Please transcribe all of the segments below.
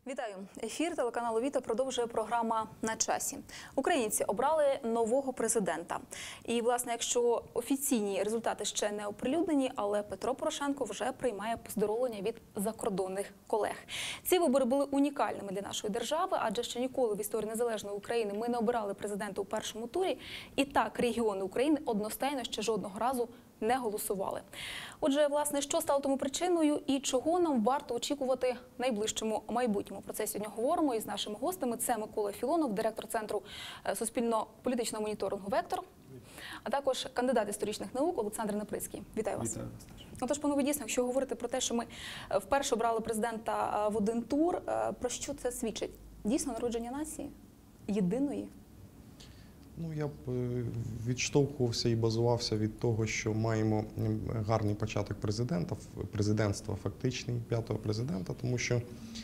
Вітаю! Ефір телеканалу «Віта» продовжує програма «На часі». Українці обрали нового президента. І, власне, якщо офіційні результати ще не оприлюднені, але Петро Порошенко вже приймає поздоровлення від закордонних колег. Ці вибори були унікальними для нашої держави, адже ще ніколи в історії незалежної України ми не обирали президента у першому турі. І так, регіони України одностайно ще жодного разу не голосували. Отже, власне, що стало тому причиною і чого нам варто очікувати в найближчому майбутньому? Про це сьогодні говоримо із нашими гостями. Це Микола Філонов, директор Центру суспільно-політичного моніторингу «Вектор», а також кандидат історичних наук Олександр Наприцький. Вітаю вас. Вітаю. Отож, панове, дійсно, якщо говорити про те, що ми вперше обрали президента в один тур, про що це свідчить? Дійсно народження нації? Єдиної? Ну, я б відштовхувався і базувався від того, що маємо гарний початок президентства фактичний, п'ятого президента, тому що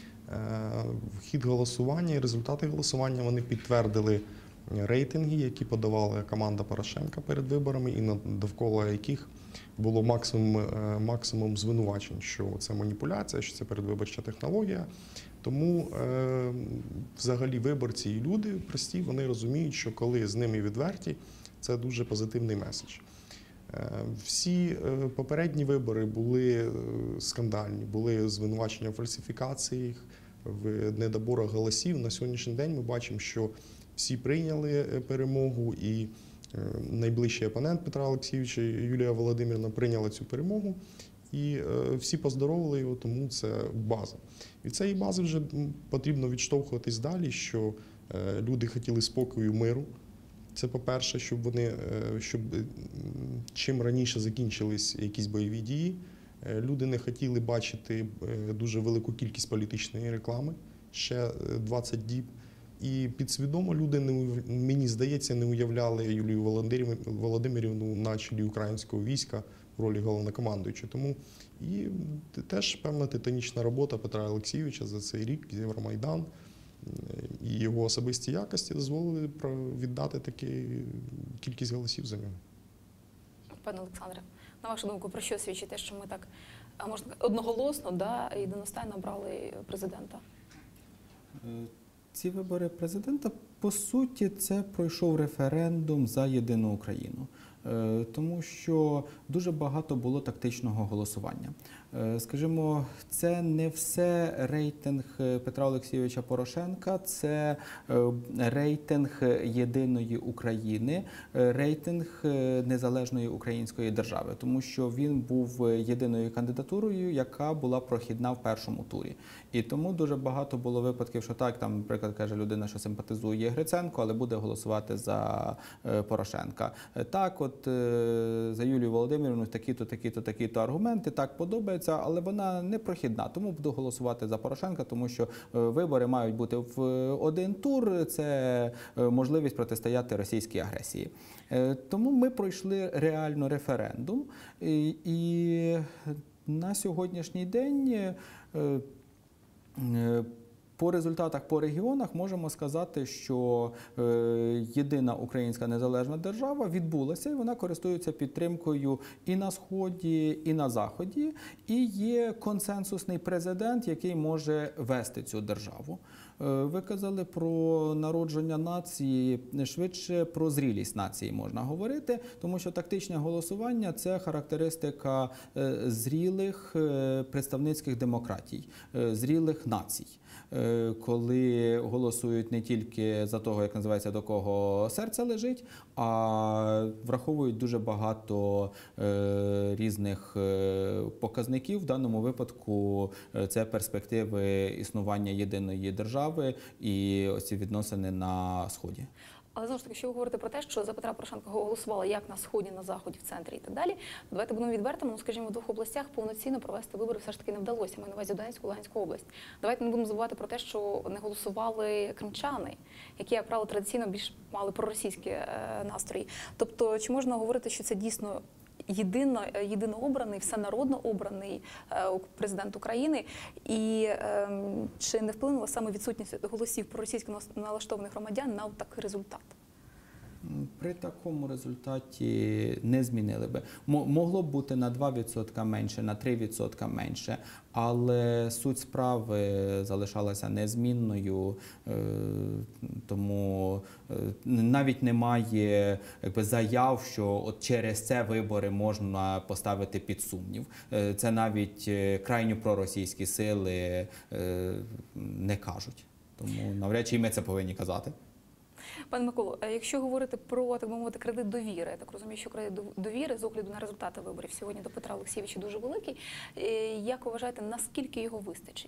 хід голосування і результати голосування вони підтвердили рейтинги, які подавала команда Порошенка перед виборами і довкола яких було максимум звинувачень, що це маніпуляція, що це передвиборча технологія. Тому взагалі виборці і люди прості, вони розуміють, що коли з ними відверті, це дуже позитивний меседж. Всі попередні вибори були скандальні, були звинувачення в фальсифікаціях, в недоборах голосів. На сьогоднішній день ми бачимо, що всі прийняли перемогу, і найближчий опонент Петра Олексійовича Юлія Володимирівна прийняла цю перемогу. І всі поздоровили його, тому це база. Від цієї бази вже потрібно відштовхуватись далі, що люди хотіли спокою, миру. Це по-перше, щоб чим раніше закінчились якісь бойові дії. Люди не хотіли бачити дуже велику кількість політичної реклами, ще 20 діб. І підсвідомо люди, мені здається, не уявляли Юлію Володимирівну на чолі українського війська в ролі головнокомандуючого. Тому і теж певна титанічна робота Петра Олексійовича за цей рік, Євромайдан і його особисті якості дозволили віддати таку кількість голосів за нього. Пане Олександре, на вашу думку, про що свідчить те, що ми так, можна одноголосно, єдиностайно обрали президента? Ці вибори президента, по суті, це пройшов референдум за єдину Україну. Тому що дуже багато було тактичного голосування. Скажімо, це не все рейтинг Петра Олексійовича Порошенка, це рейтинг єдиної України, рейтинг незалежної української держави, тому що він був єдиною кандидатурою, яка була прохідна в першому турі. І тому дуже багато було випадків, що так, там, наприклад, каже людина, що симпатизує Гриценко, але буде голосувати за Порошенка. Так, от за Юлію Володимирівну такі-то аргументи, так подобається, але вона не прохідна, тому буду голосувати за Порошенка, тому що вибори мають бути в один тур, це можливість протистояти російській агресії. Тому ми пройшли реально референдум, і на сьогоднішній день по результатах по регіонах можемо сказати, що єдина українська незалежна держава відбулася, і вона користується підтримкою і на Сході, і на Заході, і є консенсусний президент, який може вести цю державу. Ви казали про народження нації, швидше про зрілість нації можна говорити, тому що тактичне голосування – це характеристика зрілих представницьких демократій, зрілих націй. Коли голосують не тільки за того, як називається, до кого серце лежить, а враховують дуже багато різних показників. В даному випадку це перспективи існування єдиної держави і ось ці відносини на Сході. Але, знову ж таки, якщо ви говорите про те, що за Петра Порошенка голосували як на Сході, на Заході, в центрі і так далі, давайте будемо відвертими, скажімо, в двох областях повноцінно провести вибори все ж таки не вдалося. Маю на увазі Донецьку, Луганську область. Давайте не будемо забувати про те, що не голосували кримчани, які, як правило, традиційно більш мали проросійські настрої. Тобто, чи можна говорити, що це дійсно єдинообраний, всенародно обраний президент України, і чи не вплинула саме відсутність голосів проросійсько налаштованих громадян на такий результат? При такому результаті не змінили би. Могло б бути на 2% менше, на 3% менше, але суть справи залишалася незмінною, тому навіть немає заяв, що от через це вибори можна поставити під сумнів. Це навіть крайньо проросійські сили не кажуть. Тому навряд чи і ми це повинні казати. Пане Миколо, якщо говорити про, так би мовити, кредит довіри, я так розумію, що кредит довіри з огляду на результати виборів сьогодні до Петра Олексійовича дуже великий. Як ви вважаєте, наскільки його вистачить?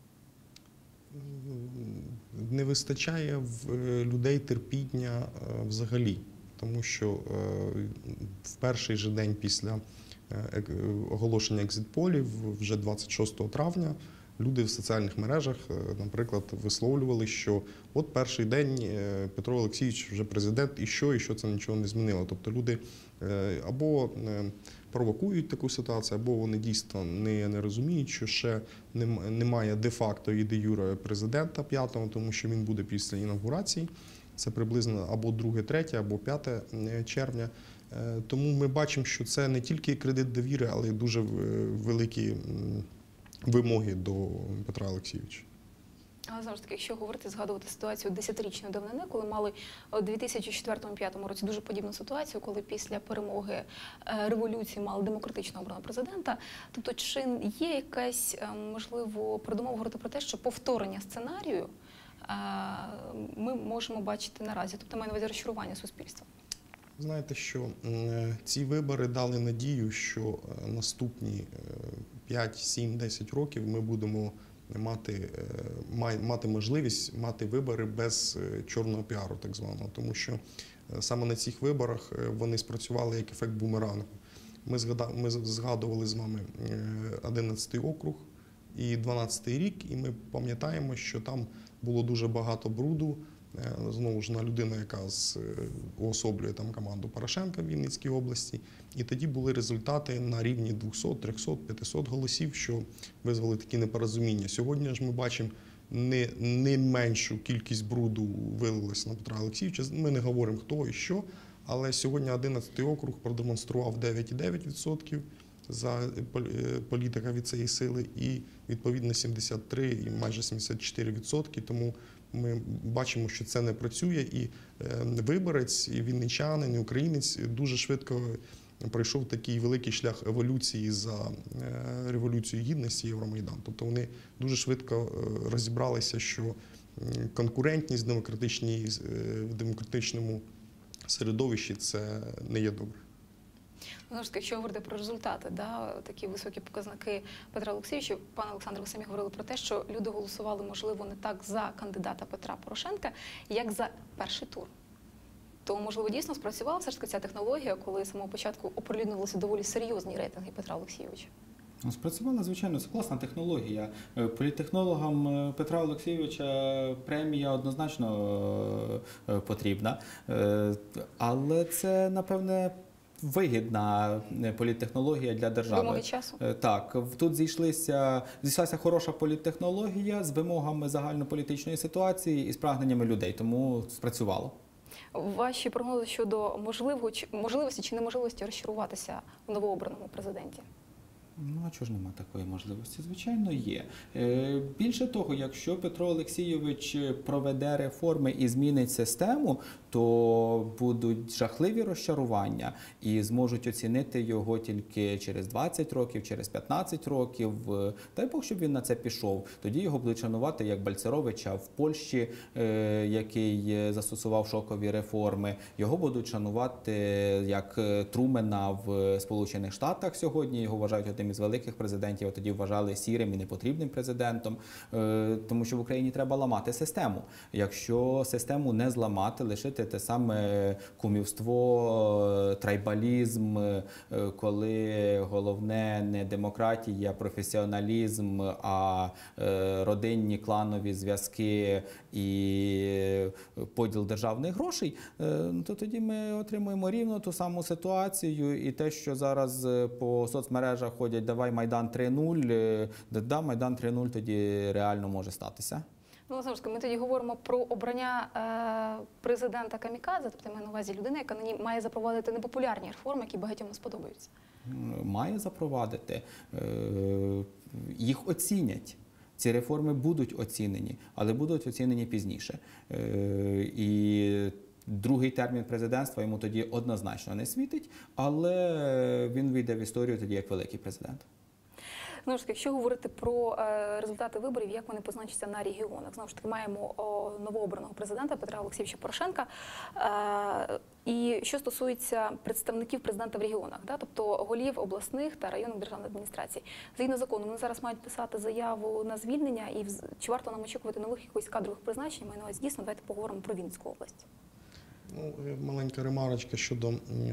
Не вистачає в людей терпіння взагалі, тому що в перший же день після оголошення екзит-полів, вже 26 травня, люди в соціальних мережах, наприклад, висловлювали, що от перший день Петро Олексійович вже президент, і що це нічого не змінило. Тобто люди або провокують таку ситуацію, або вони дійсно не розуміють, що ще немає де-факто і де-юре президента 5-го, тому що він буде після інавгурації. Це приблизно або 2, 3, або 5 червня. Тому ми бачимо, що це не тільки кредит довіри, але й дуже великі вимоги до Петра Олексійовича. Але знову ж таки, якщо говорити, згадувати ситуацію 10-річної давнини, коли мали у 2004-2005 році дуже подібну ситуацію, коли після перемоги революції мали демократично обраного президента. Тобто, чи є якась, можливо, передумова говорити про те, що повторення сценарію ми можемо бачити наразі? Тобто, маю на увазі розчарування суспільства. Знаєте, що ці вибори дали надію, що наступні 5, 7, 10 років ми будемо мати можливість мати вибори без чорного піару, так званого. Тому що саме на цих виборах вони спрацювали як ефект бумерангу. Ми згадували з вами 11-й округ і 12-й рік, і ми пам'ятаємо, що там було дуже багато бруду. Знову ж людина, яка уособлює там команду Порошенка в Вінницькій області. І тоді були результати на рівні 200, 300, 500 голосів, що визвали такі непорозуміння. Сьогодні ж ми бачимо не меншу кількість бруду вилилось на Петра Олексійовича. Ми не говоримо, хто і що, але сьогодні 11-й округ продемонстрував 9,9% за політика від цієї сили і, відповідно, 73 і майже 74%. Тому ми бачимо, що це не працює, і виборець, і вінничанин, і українець дуже швидко пройшов такий великий шлях еволюції за Революцію Гідності, Євромайдан. Тобто вони дуже швидко розібралися, що конкурентність в демократичному середовищі це не є добре. Знову ж таки, якщо говорити про результати, такі високі показники Петра Олексійовича, пане Олександре, ви самі говорили про те, що люди голосували, можливо, не так за кандидата Петра Порошенка, як за перший тур. То, можливо, дійсно спрацювала все ж таки ця технологія, коли з самого початку оприлюднилися доволі серйозні рейтинги Петра Олексійовича? Спрацювала, звичайно, це класна технологія. Політтехнологам Петра Олексійовича премія однозначно потрібна, але це, напевне, вигідна політтехнологія для держави. Вимоги часу? Так, тут зійшлася хороша політтехнологія з вимогами загальнополітичної ситуації і з прагненнями людей, тому спрацювало. Ваші прогнози щодо можливості чи неможливості розчаруватися у новообраному президенті? Ну, а чого ж нема такої можливості? Звичайно, є. Більше того, якщо Петро Олексійович проведе реформи і змінить систему, то будуть жахливі розчарування і зможуть оцінити його тільки через 20 років, через 15 років. Дай Бог, щоб він на це пішов. Тоді його будуть шанувати як Бальцеровича в Польщі, який застосував шокові реформи. Його будуть шанувати як Трумена в Сполучених Штатах сьогодні. Його вважають одним із великих президентів, а тоді вважали сірим і непотрібним президентом. Тому що в Україні треба ламати систему. Якщо систему не зламати, лишити те саме кумівство, трайбалізм, коли головне не демократія, професіоналізм, а родинні кланові зв'язки і поділ державних грошей, то тоді ми отримуємо рівно ту саму ситуацію. І те, що зараз по соцмережах ходять «давай Майдан 3.0», да, Майдан 3.0 тоді реально може статися. Ну, знову ж таки, ми тоді говоримо про обрання президента камікадзе, тобто я маю на увазі людина, яка нині має запровадити непопулярні реформи, які багатьом не сподобаються. Має запровадити, їх оцінять. Ці реформи будуть оцінені, але будуть оцінені пізніше. І другий термін президентства йому тоді однозначно не світить, але він вийде в історію тоді як великий президент. Знову ж таки, якщо говорити про результати виборів, як вони позначаться на регіонах, знову ж таки, маємо новообраного президента Петра Олексійовича Порошенка. І що стосується представників президента в регіонах, тобто голів обласних та районних державних адміністрацій, згідно закону, вони зараз мають писати заяву на звільнення, і чи варто нам очікувати нових якихось кадрових призначень? Маю на увазі, дійсно, давайте поговоримо про Вінницьку область. Ну, маленька ремарочка щодо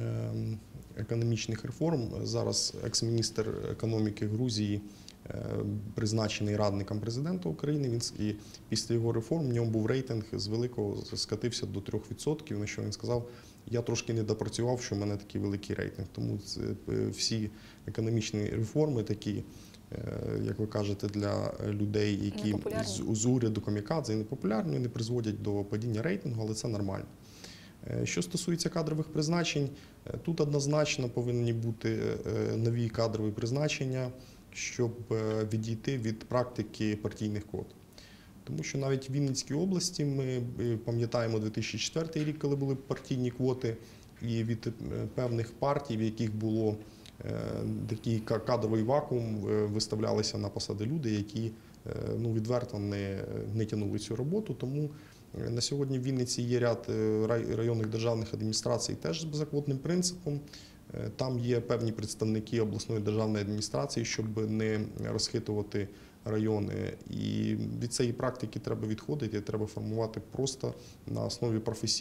економічних реформ. Зараз екс-міністр економіки Грузії призначений радником президента України. Він і після його реформ в ньому був рейтинг з великого скатився до 3%. На що він сказав: я трошки не допрацював, що в мене такий великий рейтинг. Тому всі економічні реформи такі, як ви кажете, для людей, які з уряду камікадзе, непопулярні, не призводять до падіння рейтингу, але це нормально. Що стосується кадрових призначень, тут однозначно повинні бути нові кадрові призначення, щоб відійти від практики партійних квот. Тому що навіть в Вінницькій області ми пам'ятаємо 2004 рік, коли були партійні квоти, і від певних партій, в яких було такий кадровий вакуум, виставлялися на посади люди, які відверто не тягнули цю роботу. Тому на сьогодні в Вінниці є ряд районних державних адміністрацій теж за квотним принципом. Там є певні представники обласної державної адміністрації, щоб не розхитувати райони. І від цієї практики треба відходити, треба формувати просто на основі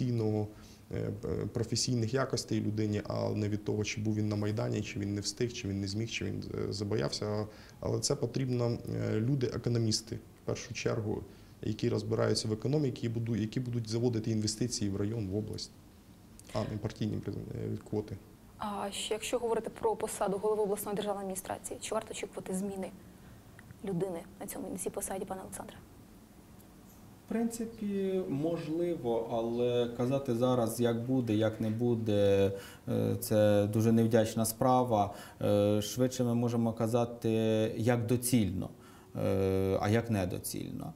професійних якостей людині, а не від того, чи був він на Майдані, чи він не встиг, чи він не зміг, чи він забоявся. Але це потрібно люди-економісти, в першу чергу, які розбираються в економіці, які будуть заводити інвестиції в район, в область, а не партійні квоти. А якщо говорити про посаду голови обласної державної адміністрації, чи варто очікувати зміни людини на цій посаді, пане Олександре? В принципі, можливо, але казати зараз, як буде, як не буде, це дуже невдячна справа. Швидше ми можемо казати, як доцільно, а як недоцільно.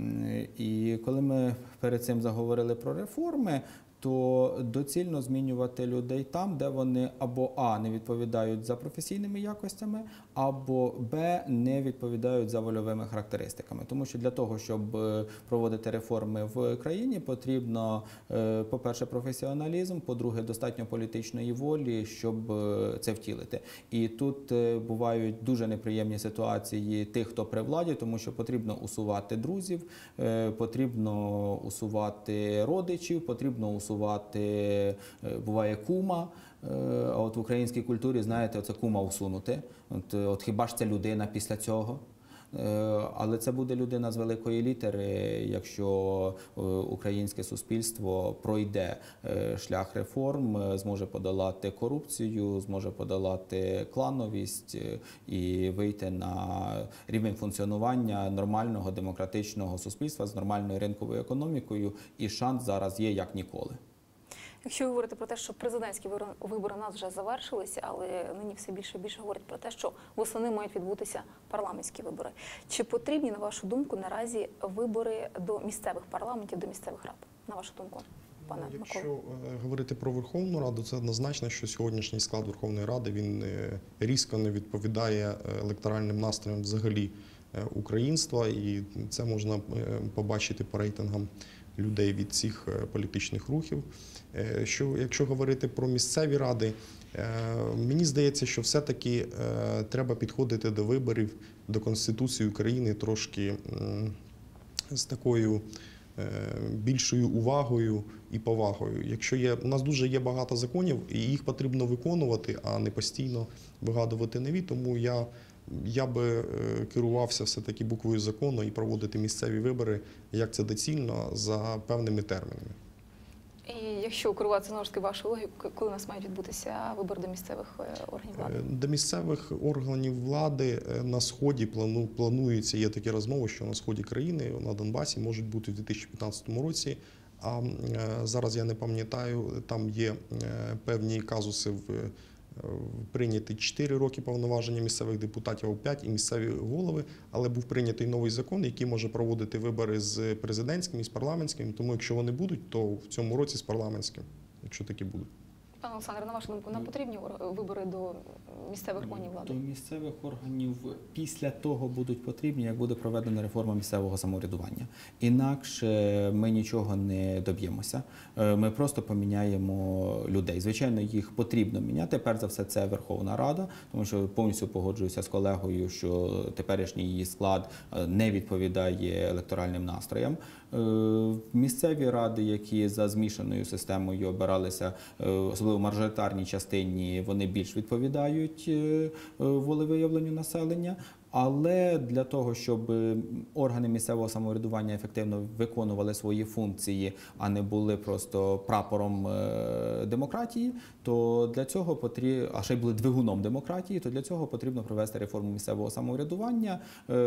І коли ми перед цим заговорили про реформи, то доцільно змінювати людей там, де вони або А, не відповідають за професійними якостями, або Б, не відповідають за вольовими характеристиками. Тому що для того, щоб проводити реформи в країні, потрібно, по-перше, професіоналізм, по-друге, достатньо політичної волі, щоб це втілити. І тут бувають дуже неприємні ситуації тих, хто при владі, тому що потрібно усувати друзів, потрібно усувати родичів, потрібно усувати, буває, кума. А от в українській культурі, знаєте, оце кума усунути. От хіба ж це людина після цього? Але це буде людина з великої літери, якщо українське суспільство пройде шлях реформ, зможе подолати корупцію, зможе подолати клановість і вийти на рівень функціонування нормального демократичного суспільства з нормальною ринковою економікою, і шанс зараз є як ніколи. Якщо ви говорите про те, що президентські вибори у нас вже завершилися, але нині все більше і більше говорять про те, що восени мають відбутися парламентські вибори. Чи потрібні, на вашу думку, наразі вибори до місцевих парламентів, до місцевих рад? На вашу думку, пане Миколо? Якщо говорити про Верховну Раду, це однозначно, що сьогоднішній склад Верховної Ради, він різко не відповідає електоральним настроям взагалі українства, і це можна побачити по рейтингам людей від цих політичних рухів. Якщо говорити про місцеві ради, мені здається, що все-таки треба підходити до виборів, до Конституції України трошки з такою більшою увагою і повагою. У нас дуже є багато законів, і їх потрібно виконувати, а не постійно вигадувати нові, тому я би керувався все-таки буквою закону і проводити місцеві вибори, як це доцільно, за певними термінами. І якщо керувати знову ж таки вашою логікою, коли у нас мають відбутися вибори до місцевих органів влади? До місцевих органів влади на Сході планується, є такі розмови, що на сході країни, на Донбасі, можуть бути в 2015 році. А зараз я не пам'ятаю, там є певні казуси прийняті 4 роки повноваження місцевих депутатів, 5 і місцеві голови, але був прийнятий новий закон, який може проводити вибори з президентським і з парламентським, тому якщо вони будуть, то в цьому році з парламентським, якщо такі будуть. Пане Олександре, на вашу думку, нам потрібні вибори до місцевих органів влади? До місцевих органів після того будуть потрібні, як буде проведена реформа місцевого самоврядування. Інакше ми нічого не доб'ємося. Ми просто поміняємо людей. Звичайно, їх потрібно міняти. Перш за все, це Верховна Рада, тому що повністю погоджуюся з колегою, що теперішній її склад не відповідає електоральним настроям. Місцеві ради, які за змішаною системою обиралися, особливо в мажоритарній частині, вони більш відповідають волевиявленню населення. Але для того, щоб органи місцевого самоврядування ефективно виконували свої функції, а не були просто прапором демократії, то для цього потрібно, а ще й були двигуном демократії, то для цього потрібно провести реформу місцевого самоврядування,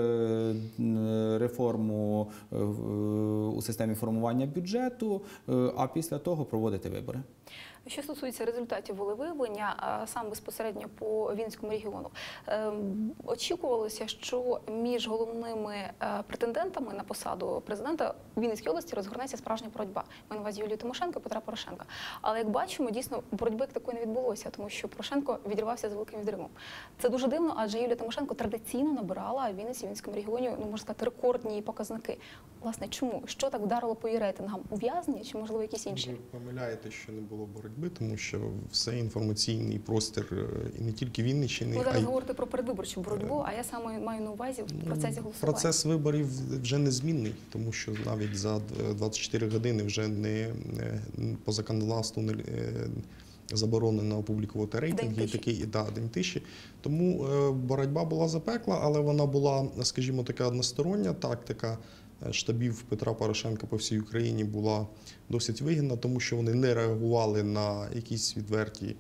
реформу у системі формування бюджету, а після того проводити вибори. Що стосується результатів волевиявлення, саме безпосередньо по Вінницькому регіону, очікувалося, що між головними претендентами на посаду президента у Вінницькій області розгорнеться справжня боротьба. Маю на увазі Юлію Тимошенко і Петра Порошенка. Але, як бачимо, дійсно, боротьби як такої не відбулося, тому що Порошенко відірвався з великим відривом. Це дуже дивно, адже Юлія Тимошенко традиційно набирала в Вінницькому регіоні, можна сказати, рекордні показники. Власне, чому? Що так вдарило по її рейтингам? Ув'язнення чи, можливо, якісь інші? Ви помиляєте, що не було боротьби, тому що все інформаційний простір і не тільки Вінниччини. Ви зараз говорите про передвиборчу боротьбу, а я саме маю на увазі в процесі голосування. Процес виборів вже незмінний, тому що навіть за 24 години вже не по законодавству не заборонено опублікувати рейтинги. День тиші. Тому боротьба була запекла, але вона була, скажімо, така одностороння тактика штабів Петра Порошенка по всій Україні була досить вигідна, тому що вони не реагували на якісь відверті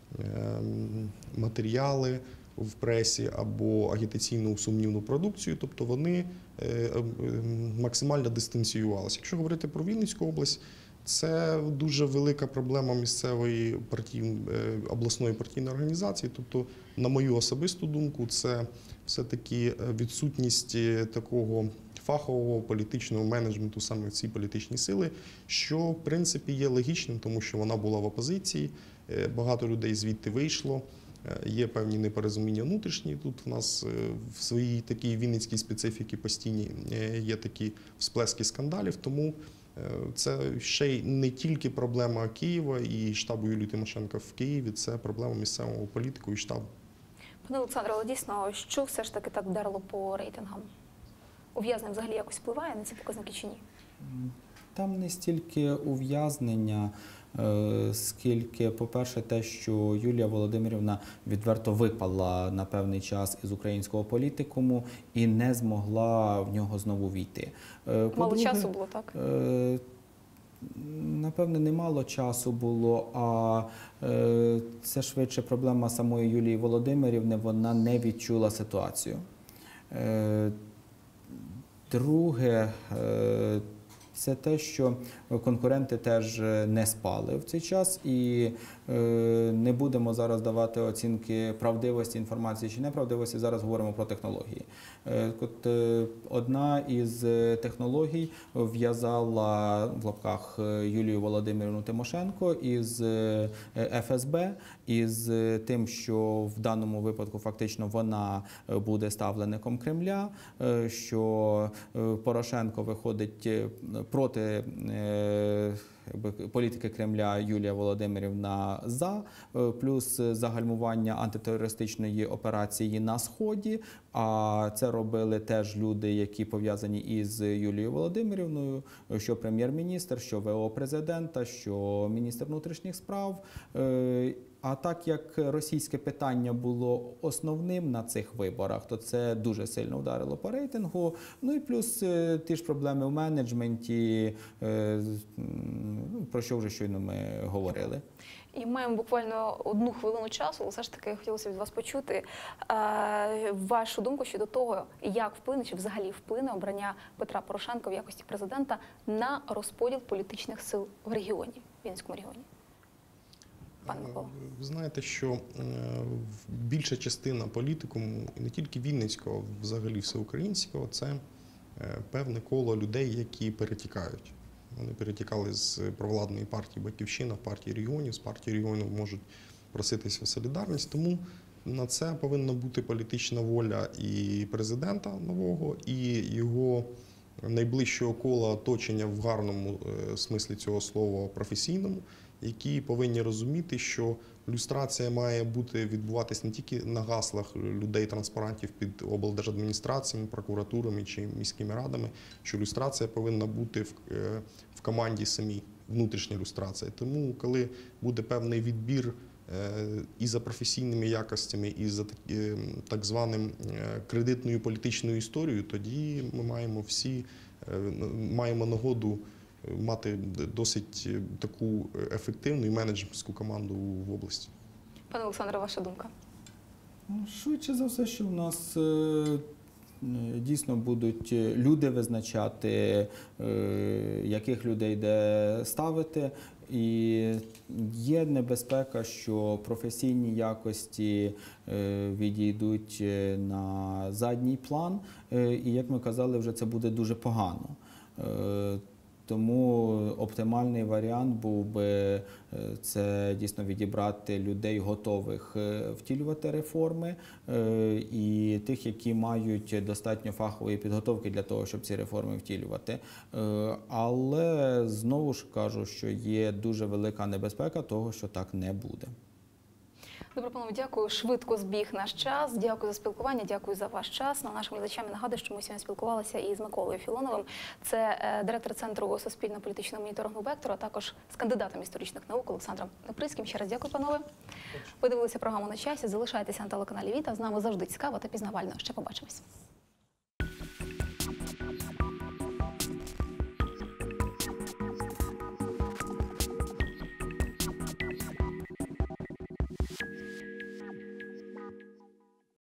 матеріали в пресі або агітаційну сумнівну продукцію, тобто вони максимально дистанціювалися. Якщо говорити про Вінницьку область, це дуже велика проблема місцевої обласної партійної організації. Тобто, на мою особисту думку, це все-таки відсутність такого фахового політичного менеджменту саме в цій політичній сили, що, в принципі, є логічним, тому що вона була в опозиції, багато людей звідти вийшло, є певні непорозуміння внутрішні. Тут в нас в своїй такій вінницькій специфіці постійні є такі всплески скандалів, тому це ще й не тільки проблема Києва і штабу Юлії Тимошенко в Києві, це проблема місцевого політику і штабу. Пане Олександре, але дійсно, що все ж таки так вдарило по рейтингам? Ув'язнення взагалі якось впливає на ці показники чи ні? Там не стільки ув'язнення, скільки, по-перше, те, що Юлія Володимирівна відверто випала на певний час із українського політикуму і не змогла в нього знову війти. Мало часу було, так? Напевне, не мало часу було, а це швидше проблема самої Юлії Володимирівни, вона не відчула ситуацію. Друге, це те, що конкуренти теж не спали в цей час, і не будемо зараз давати оцінки правдивості інформації чи неправдивості, зараз говоримо про технології. Одна із технологій в'язала в лапках Юлію Володимирівну Тимошенко із ФСБ, із тим, що в даному випадку фактично вона буде ставленником Кремля, що Порошенко виходить проти політики Кремля, Юлія Володимирівна за, плюс загальмування антитерористичної операції на Сході, а це робили теж люди, які пов'язані із Юлією Володимирівною, що прем'єр-міністр, що ВО президента, що міністр внутрішніх справ. А так як російське питання було основним на цих виборах, то це дуже сильно вдарило по рейтингу. Ну і плюс ті ж проблеми в менеджменті, про що вже щойно ми говорили. І маємо буквально 1 хвилину часу, але все ж таки хотілося від вас почути вашу думку щодо того, як вплине, чи взагалі вплине обрання Петра Порошенка в якості президента на розподіл політичних сил в регіоні, в Вінницькому регіоні. Пане Микола. Ви знаєте, що більша частина політикуму, і не тільки Вінницького, взагалі всеукраїнського, це певне коло людей, які перетікають. Вони перетікали з провладної партії «Батьківщина» в партії регіонів, з партії регіонів можуть проситися в солідарність. Тому на це повинна бути політична воля і президента нового, і його найближчого кола оточення в гарному смислі цього слова професійному, які повинні розуміти, що люстрація має відбуватись не тільки на гаслах людей-транспарантів під облдержадміністраціями, прокуратурами чи міськими радами, що люстрація повинна бути в команді самій, внутрішня люстрація. Тому, коли буде певний відбір і за професійними якостями, і за так званим кредитною політичною історією, тоді ми маємо нагоду мати досить таку ефективну і менеджерську команду в області. Пане Олександре, ваша думка? Швидше за все, що в нас дійсно будуть люди визначати, яких людей де ставити. І є небезпека, що професійні якості відійдуть на задній план. І, як ми казали, вже це буде дуже погано. Тому оптимальний варіант був би це дійсно відібрати людей, готових втілювати реформи, і тих, які мають достатньо фахової підготовки для того, щоб ці реформи втілювати. Але знову ж кажу, що є дуже велика небезпека того, що так не буде. Добре, панове, дякую. Швидко збіг наш час. Дякую за спілкування, дякую за ваш час. Нашим глядачам нагадую, що ми сьогодні спілкувалися із Миколою Філоновим. Це директор Центру суспільно-політичного моніторингу «Вектор», а також з кандидатом історичних наук Олександром Неприцьким. Ще раз дякую, панове. Ви дивилися програму «На часі». Залишайтеся на телеканалі «Віта». З нами завжди цікаво та пізнавально. Ще побачимось.